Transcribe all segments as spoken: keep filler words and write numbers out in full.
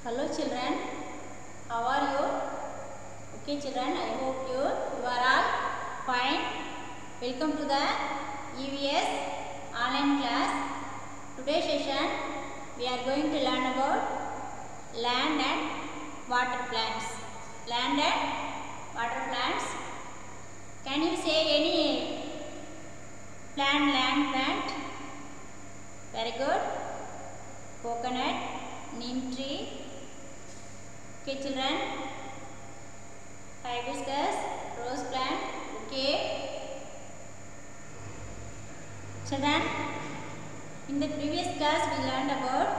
Hello children, how are you? Okay children, I hope you, you are all fine. Welcome to the E V S online class. Today's session we are going to learn about land and water plants. Land and water plants. Can you say any plant, land plant? Very good. Coconut, neem tree. Okay children, hibiscus, rose plant. Okay children, in the previous class we learned about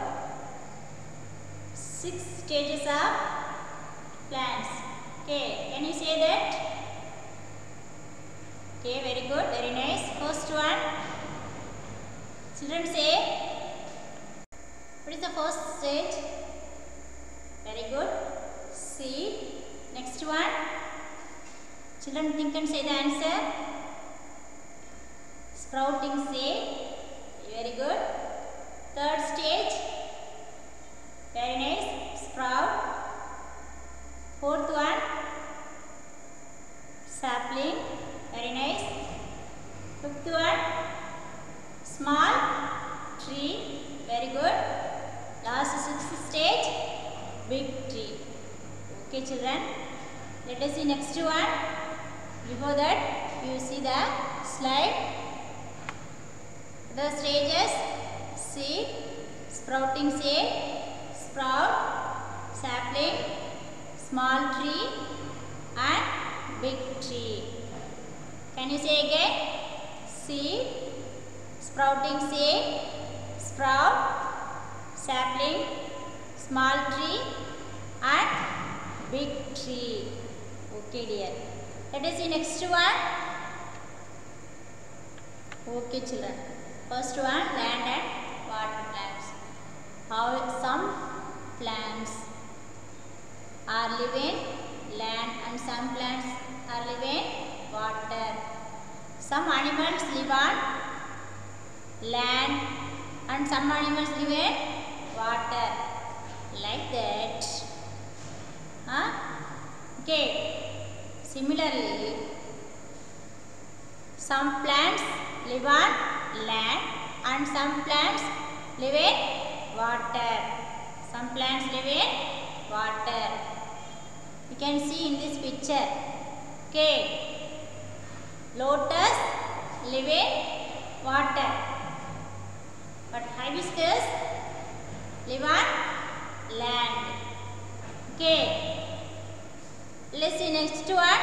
six stages of plants. Okay, can you say that? Okay, very good, very nice. First one, children say, what is the first stage? Very good. Seed. Next one. Children think and say the answer. Sprouting seed. Very good. Third stage. Very nice. Sprout. Fourth one. Sapling. Very nice. Fifth one. Small tree. Very good. Last sixth stage. Big tree. Okay children, let us see next one. Before that, you see the slide. The stages: seed, sprouting seed, sprout, sapling, small tree and big tree. Can you say again? Seed, sprouting seed, sprout, sapling, small tree and big tree. Okay dear. Let us see next one. Okay children. First one, land and water plants. How some plants are living land and some plants are living water. Some animals live on land and some animals live in water. Like that. Huh? Okay. Similarly, some plants live on land and some plants live in water. Some plants live in water. You can see in this picture. Okay. Lotus live in water. But hibiscus live on land. Okay. Let's see next one.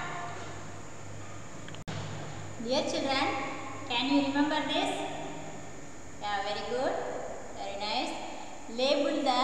Dear children, can you remember this? Yeah, very good. Very nice. Label the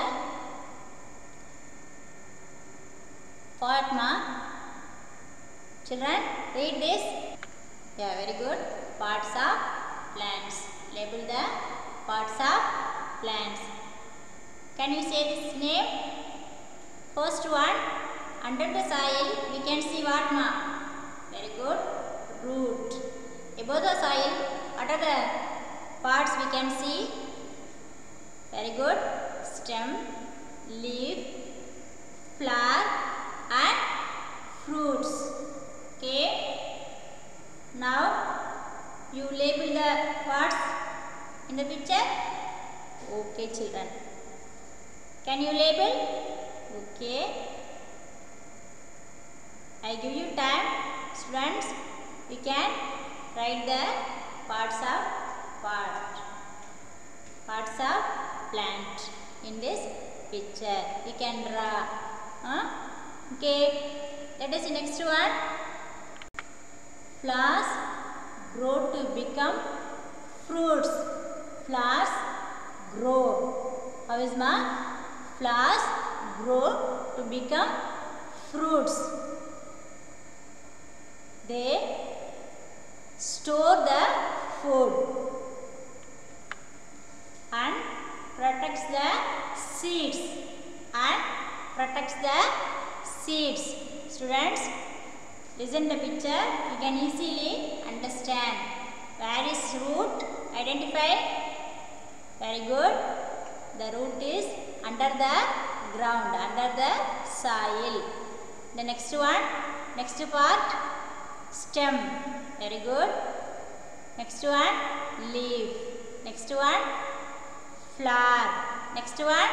Fatma. Children, read this. Yeah, very good. Parts of plants. Label the parts of plants. Can you say this name? First one, under the soil we can see what ma? Very good. Root. Above the soil, what are the parts we can see? Very good. Stem, leaf, flower and fruits. Okay. Now you label the parts in the picture. Okay children. Can you label? Okay. I give you time, students. You can write the parts of part, parts of plant in this picture. You can draw. Huh? Okay. Let us see next one. Flowers grow to become fruits. Flowers grow. How is ma? Flowers grow to become fruits. They store the food and protects the seeds and protects the seeds. Students, listen the picture. You can easily understand. Where is root? Identify. Very good. The root is under the ground, under the soil. The next one, next part, stem. Very good. Next one, leaf. Next one, flower. Next one,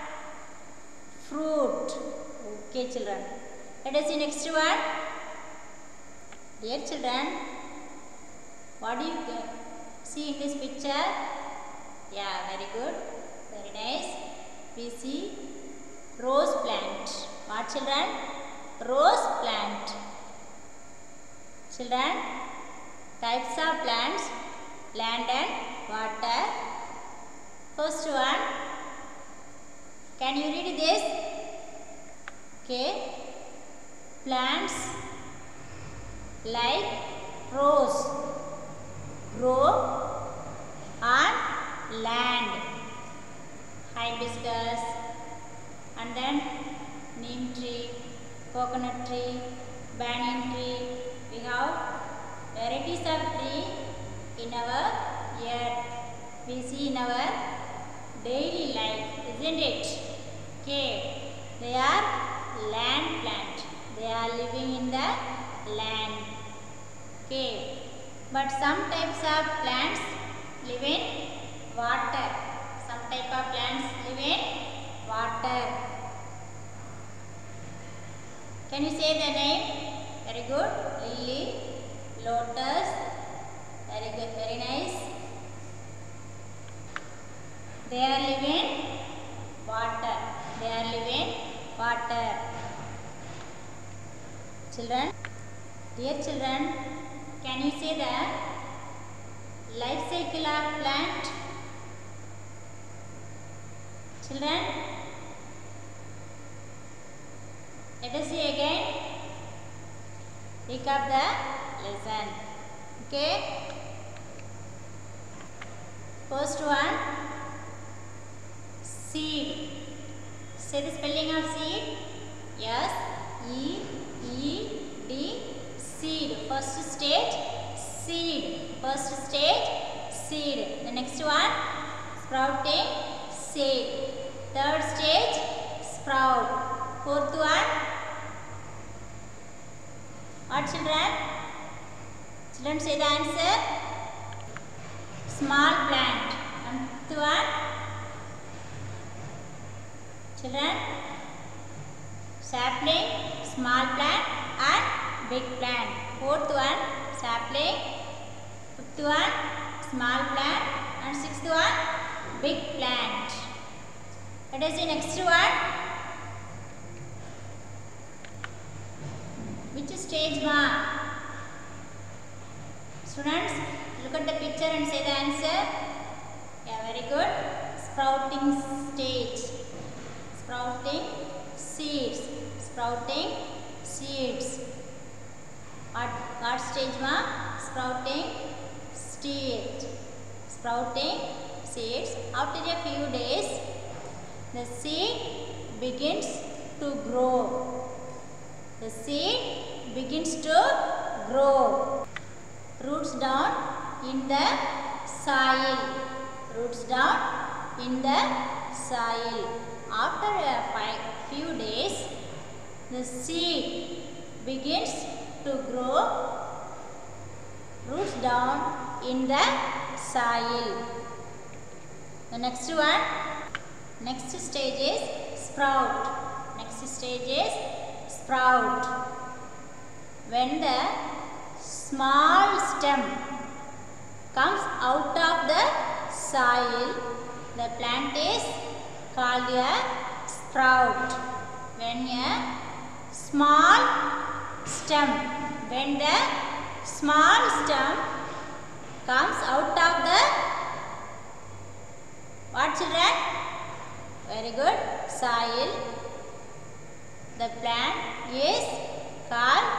fruit. Okay, children. Let us see next one. Dear children, what do you see in this picture? Yeah, very good. Very nice. We see rose plant. What, children? Rose plant. Children, types of plants, land and water. First one, can you read this? Okay. Plants like rose grow on land. Hibiscus, and then neem tree, coconut tree, banyan tree. We have varieties of tree in our earth. We see in our daily life, isn't it? Okay, they are land plant. They are living in the land. Okay, but some types of plants live in water. Some type of plants live in water. Can you say the name? Very good. Lily, lotus. Very good. Very nice. They are living water. They are living water. Children, dear children, can you say the life cycle of plant? Children, let us see again. Pick up the lesson. Okay. First one, seed. Say the spelling of seed. Yes, E E D. Seed. First stage, seed. First stage, seed. The next one, sprouting, seed. Third stage, sprout. Fourth one, what, children? Children, say the answer. Small plant. And fifth one, children, sapling, small plant and big plant. Fourth one, sapling. Fifth one, small plant. And sixth one, big plant. Let us see next one. Which stage, ma? Students, look at the picture and say the answer. Yeah, very good. Sprouting stage. Sprouting seeds. Sprouting seeds. What, what stage, ma? Sprouting stage. Sprouting seeds. After a few days, the seed begins to grow. The seed begins to grow. Roots down in the soil. Roots down in the soil. After a five, few days, the seed begins to grow. Roots down in the soil. The next one, next stage is sprout. Next stage is sprout. When the small stem comes out of the soil, the plant is called a sprout. When a small stem, when the small stem comes out of the, what, children? Very good. Soil. The plant is called,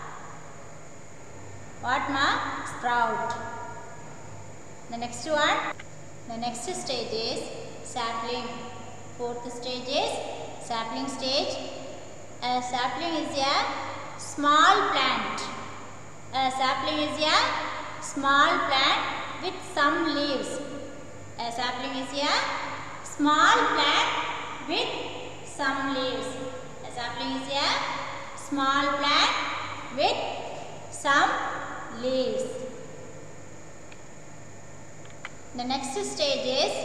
what, ma? Sprout. The next one, the next stage is sapling. Fourth stage is sapling stage. A sapling is a small plant. A sapling is a small plant with some leaves. A sapling is a small plant with some leaves. A sapling is a small plant with some leaves. The next stage is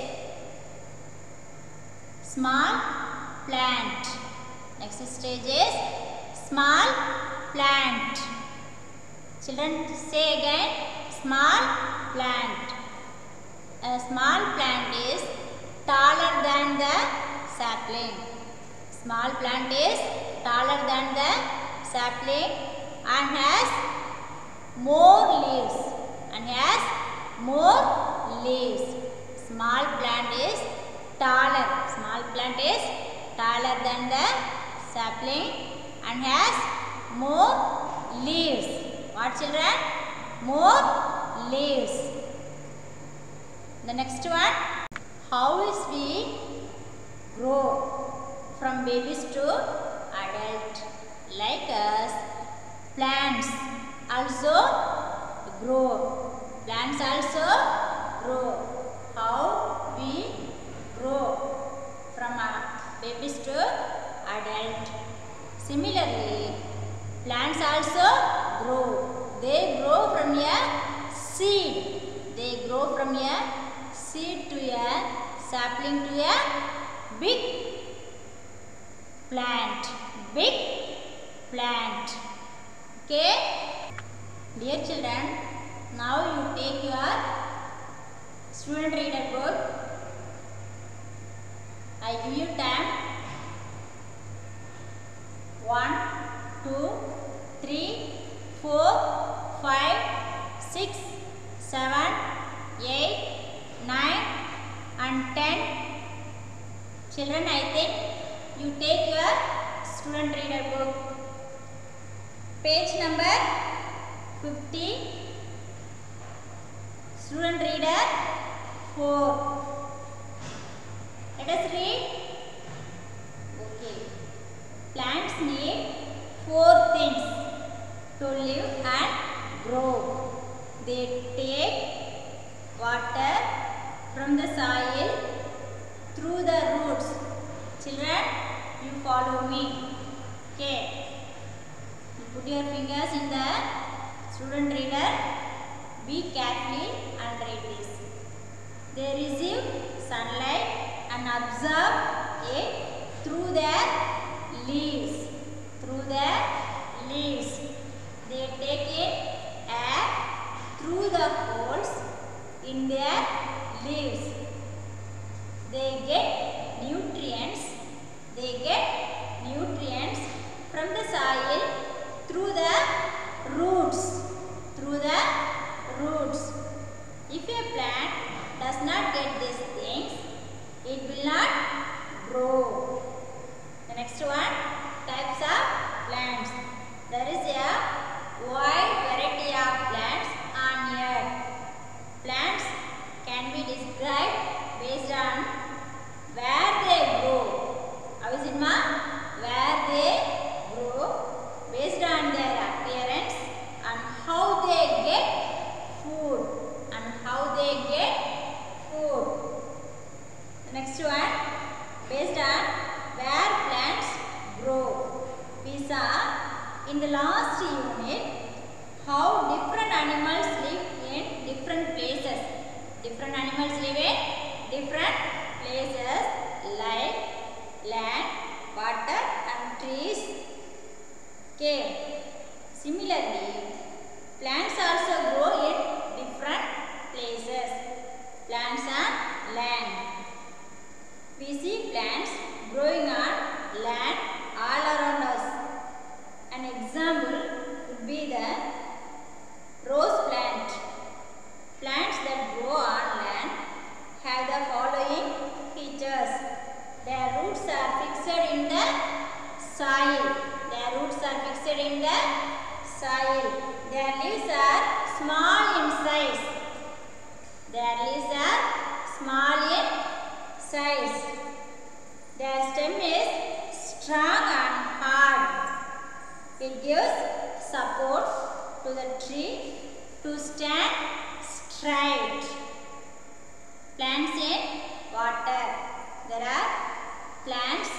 small plant. Next stage is small plant. Children, say again, small plant. A small plant is taller than the sapling. Small plant is taller than the sapling and has more leaves. And has more leaves. Small plant is taller. Small plant is taller than the sapling and has more leaves. What, children? More leaves. The next one, how is we grow from babies to adult? Like us, plants also grow. Plants also grow. How we grow from babies to adult? Similarly, plants also grow. They grow from a seed. They grow from a seed to a sapling to a big plant. Big plant. Okay? Dear children, now you take your student reader book. I give you time. One, two, three, four, five, six, seven, eight, nine and ten. Children, I think you take your student reader book. Page number fifty. Student reader four. Let us read. Okay. Plants need four things to live and grow. They take water from the soil through the roots. Children, you follow me. Okay. You put your fingers in the student reader. Be careful and read this. They receive sunlight and absorb it through their leaves. Through their leaves. They take in air through the holes in their leaves. They get nutrients. They get nutrients from the soil through the roots. Through the roots. If a plant does not get these things, it will not grow. The next one, types of plants. There is a wide variety of plants on earth. Plants can be described based on where they grow. How is it, ma? Where they grow, based on their appearance and how they get food. And how they get food. The next one, based on where plants grow. We saw in the last unit how different animals live in different places. Different animals live in different places like land, water and trees. Okay. Similarly, plants also grow in different places. Plants on land. We see plants growing on land all around us. An example would be the rose plant. Plants that grow on land have the following features. Their roots are fixed in the soil. Their roots are fixed in the soil. Their leaves are small in size. Their leaves are small in size. Their stem is strong and hard. It gives support to the tree to stand straight. Plants in water. There are plants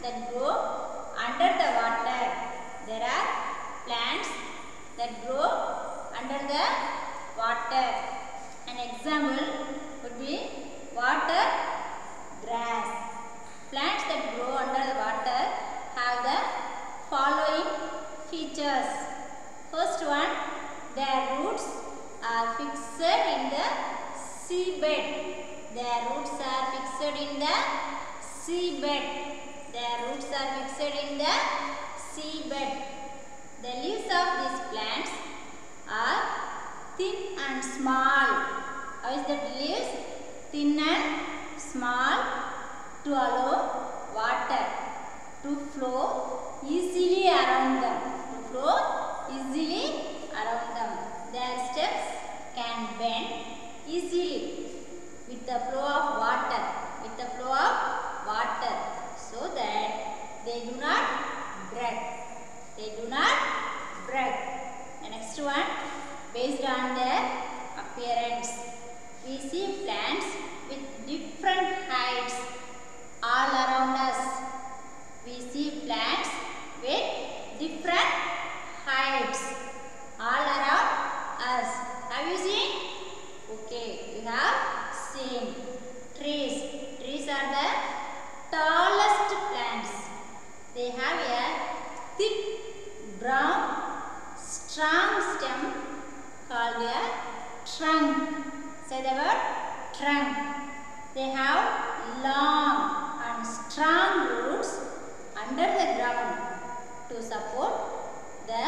that grow under the water. There are plants that grow under the water. An example would be water grass. Plants that grow under the water have the following features. First one, their roots are fixed in the seabed. Their roots are fixed in the seabed. Their roots are fixed in the seabed. The leaves of these plants are thin and small. How is that leaves? Thin and small to allow water to flow easily around them. To flow easily around them. Their stems can bend easily with the flow of water. With the flow of water, so that they do not break. They do not break. The next one, based on their appearance, we see plants with different heights all around us. We see plants with different heights all around us. Have you seen? Okay, you have seen. Trees. Trees are the tallest plants. They have a thick, brown, strong stem called a trunk. Say the word trunk. They have long and strong roots under the ground to support the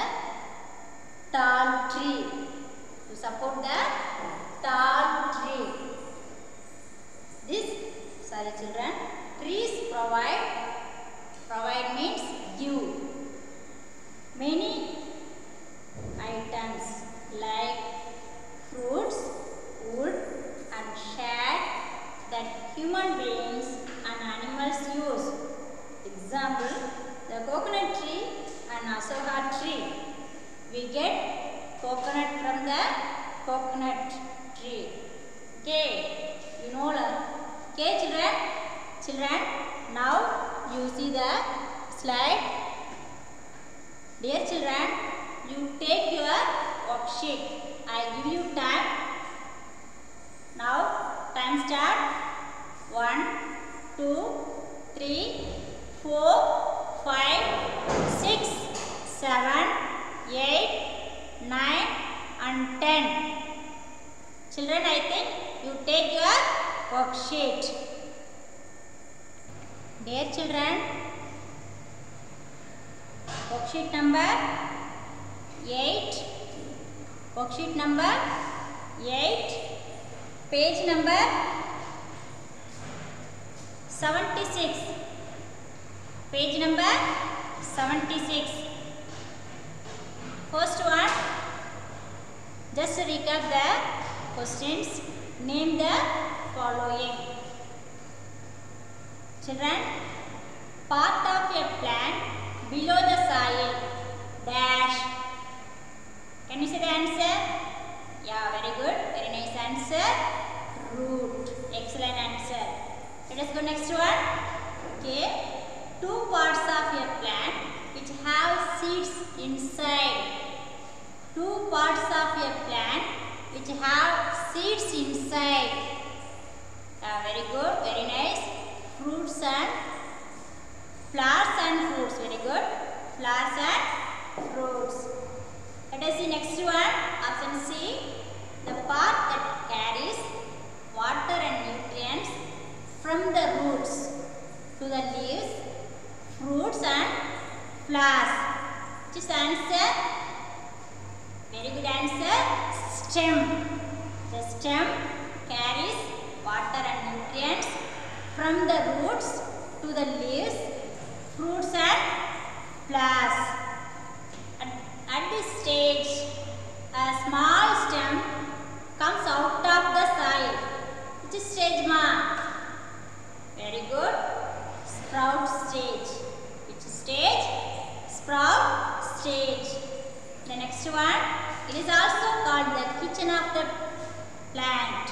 tall tree. To support the tall tree. This, sorry children, trees provide, provide means give many items like fruits, wood and shade that human beings and animals use. Example, the coconut tree and asoka tree. We get coconut from the coconut tree. Okay, you know that. Okay children, children, now you see the slide. Dear children, you take your worksheet. I give you time. Now time start. One, two, three, four, five, six, seven, eight, nine and ten. Children, I think you take your worksheet. Dear children, worksheet number eight, worksheet number eight, page number seventy-six, page number seventy-six. First one, just recap the questions. Name the following. Children, part of a plant below the soil dash. Can you say the answer? Yeah, very good. Very nice answer. Root. Excellent answer. Let us go next one. Okay. Two parts of a plant which have seeds inside. Two parts of a plant which have seeds inside. Uh, very good, very nice. Fruits and flowers and fruits. Very good. Flowers and fruits. Let us see next one. Option C. The part that carries water and nutrients from the roots to the leaves, fruits and flowers. Which is the answer? Very good answer. Stem. The stem carries water and nutrients from the roots to the leaves, fruits and flowers. At, at this stage, a small stem comes out of the soil. Which is stage ma? Very good. Sprout stage. Which stage? Sprout stage. The next one, it is also called the kitchen of the plant.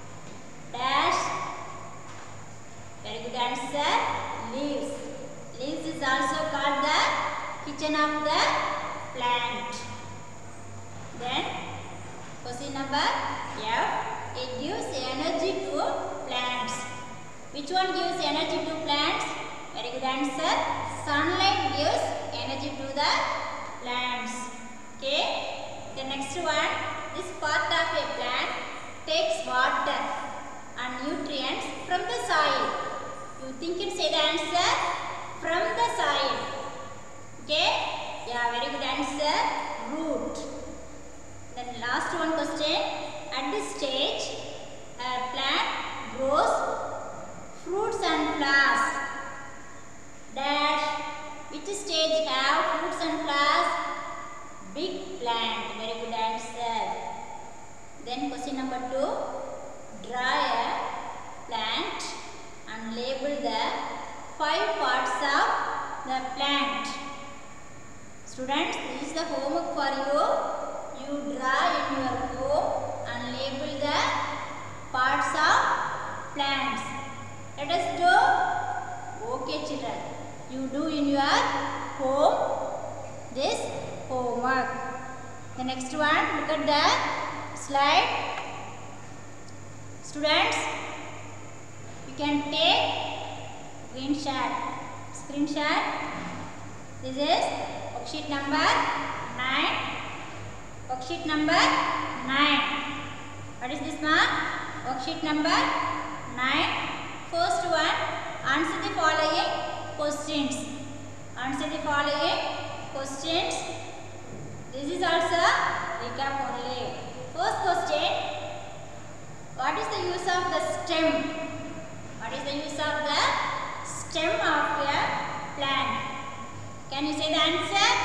Dash. Very good answer. Leaves. Leaves oxygen of the plant. Then question number F. It gives energy to plants. Which one gives energy to plants? Very good answer. Sunlight gives energy to the plants. Okay. The next one. This part of a plant takes water and nutrients from the soil. You think and say the answer. From the soil. Okay. Yeah, very good answer. Root. Then last one question. At this stage, a plant grows fruits and flowers. Dash. Which stage have fruits and flowers? Big plant. Very good answer. Then question number two. Draw a plant and label the five parts of the plant. Students, this is the homework for you. You draw in your home and label the parts of plants. Let us do. Okay, children. You do in your home this homework. The next one, look at the slide. Students, you can take screenshot. Screenshot. This is worksheet number nine. Worksheet number nine. What is this mark? Worksheet number nine. First one, answer the following questions. Answer the following questions. This is also recap only. First question. What is the use of the stem? What is the use of the stem of a plant? Can you say the answer?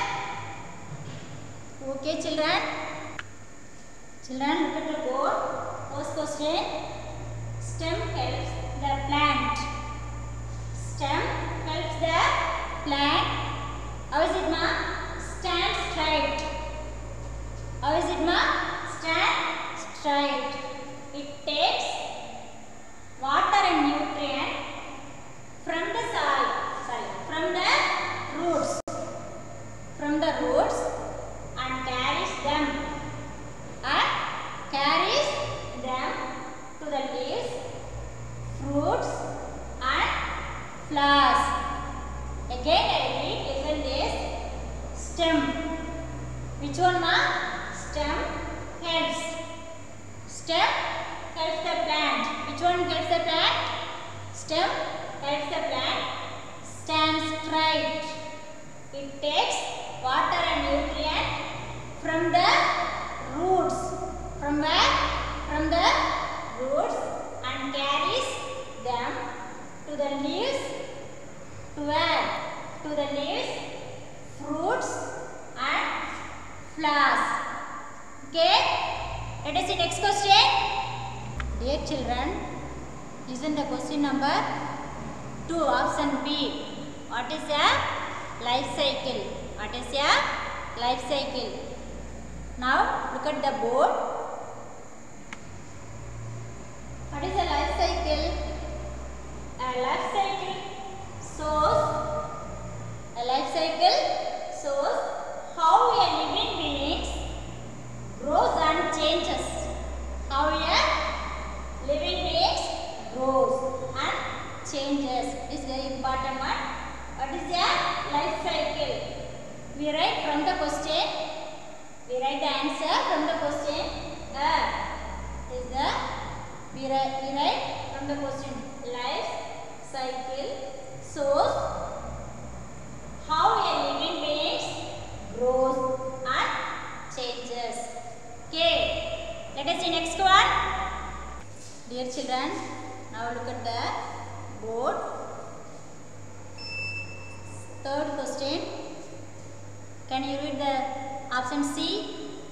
Okay, children. Children, look at the board. First question. Stem helps the plant. Stem helps the plant. How is it, ma? Stand straight. How is it, ma? Stand straight. It takes water and nutrient from the soil. Sorry, from the roots. From the roots and carries them. And carries them to the leaves, fruits and flowers. Again I read, listen this. Stem. Which one, ma? Stem helps. Stem helps the plant. Which one helps the plant? Stem helps the plant stand straight. It takes water and nutrient from the roots. From where? From the roots and carries them to the leaves. To where? To the leaves, fruits and flowers. Okay? Let us see next question. Dear children, listen to question number two, option B. What is a life cycle? What is a life cycle? Now look at the board. What is a life cycle? A life cycle shows a life cycle shows how a living being grows and changes. How a living being grows and changes. This is very important one. What is a life cycle? We write from the question. We write the answer from the question. Uh, is the we write, we write from the question. Life cycle shows how a living being grows and changes. Okay. Let us see next one. Dear children, now look at the board. Third question. Can you read the option C?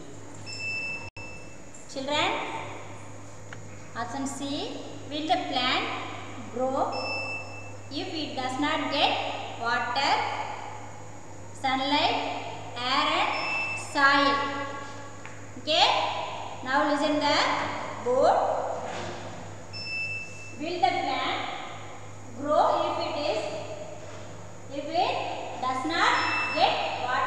Children, option C. Will the plant grow if it does not get water, sunlight, air and soil? Okay. Now listen the board. Will the plant grow if it is if it does not get water?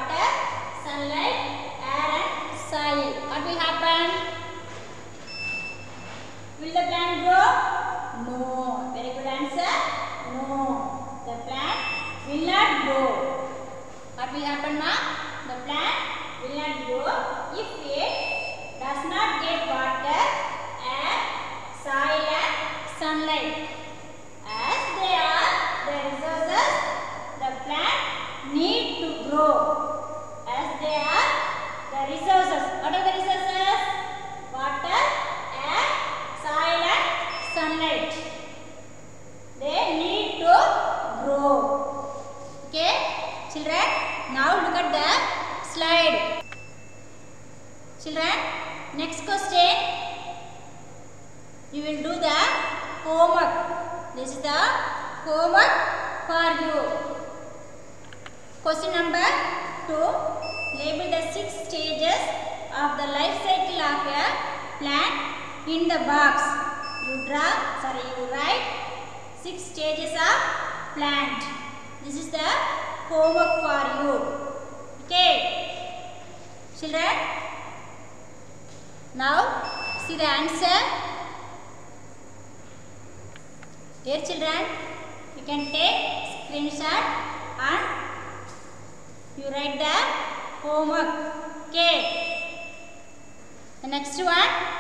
will happen, ma? The plant will not grow if it does not get water, air, soil and sunlight. As they are the resources, the plant need to grow. As they are the resources. What are the resources? Water, air, soil and sunlight. They need to grow. Okay, children. Now look at the slide. Children, next question. You will do the homework. This is the homework for you. Question number two. Label the six stages of the life cycle of a plant in the box. You draw, sorry, you write six stages of plant. This is the homework for you. Okay, children. Now see the answer. Dear children, you can take screenshot and you write the homework. Okay. The next one.